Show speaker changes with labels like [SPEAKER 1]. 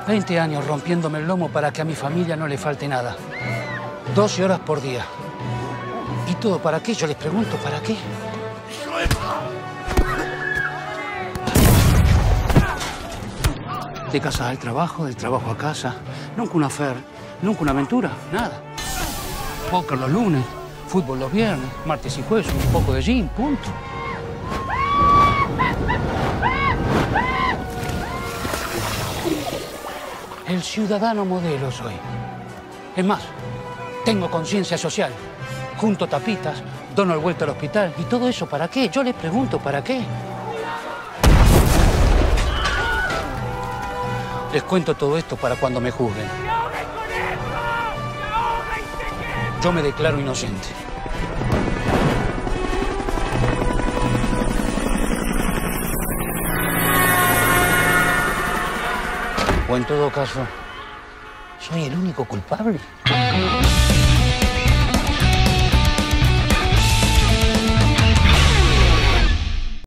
[SPEAKER 1] 20 años rompiéndome el lomo para que a mi familia no le falte nada. 12 horas por día. ¿Y todo para qué? Yo les pregunto, ¿para qué? De casa al trabajo, del trabajo a casa. Nunca una affair, nunca una aventura, nada. Póker los lunes, fútbol los viernes, martes y jueves, un poco de gym, punto. El ciudadano modelo soy. Es más, tengo conciencia social. Junto tapitas, dono el vuelto al hospital. ¿Y todo eso para qué? Yo les pregunto, ¿para qué? Les cuento todo esto para cuando me juzguen. Yo me declaro inocente. O en todo caso, ¿soy el único culpable?